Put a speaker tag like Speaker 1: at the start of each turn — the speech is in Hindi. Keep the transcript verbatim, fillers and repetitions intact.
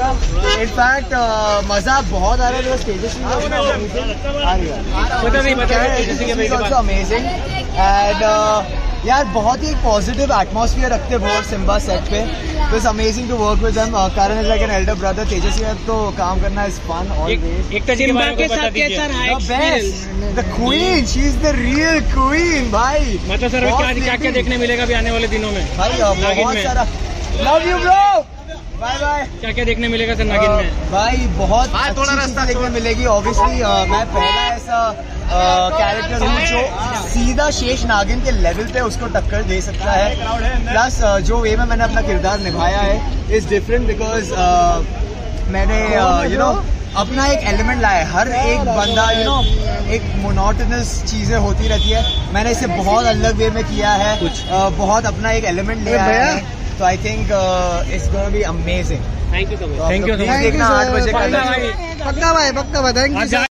Speaker 1: आएगा। इनफैक्ट मजा बहुत आ रहा है। स्टेजेस अमेजिंग एंड यार बहुत ही पॉजिटिव एटमॉस्फेयर रखते हैं बहुत सिम्बा सेट पे। तो it's amazing to work with them. Karan is like an elder brother. Tejasvi तो काम करना इज फन ऑलवेज।
Speaker 2: सिम्बा के साथ कैसा रहा experience?
Speaker 1: The queen, she is the real queen भाई।
Speaker 2: मतलब सर क्या क्या क्या देखने मिलेगा अभी आने वाले दिनों में
Speaker 1: भाई? बहुत सारा। Love you bro, bye bye.
Speaker 2: क्या क्या देखने मिलेगा सर नागिन में?
Speaker 1: भाई बहुत अच्छी रास्ता देखने मिलेगी। ऑब्वियसली मैं पहला ऐसा कैरेक्टर हूँ जो सीधा शेष नागिन के लेवल पे उसको टक्कर दे सकता है। प्लस जो वे में मैंने अपना किरदार निभाया है इज डिफरेंट बिकॉज मैंने यू नो अपना एक एलिमेंट लाया है। हर एक बंदा यू नो एक मोनोटोनस चीजें होती रहती है, मैंने इसे बहुत अलग वे में किया है। कुछ बहुत अपना एक एलिमेंट लिया है। तो I think it's gonna be amazing.
Speaker 2: Thank you so much. Thank you.
Speaker 1: देखना आठ बजे
Speaker 2: पक्का भाई,
Speaker 1: पक्का भाई, थैंक यू।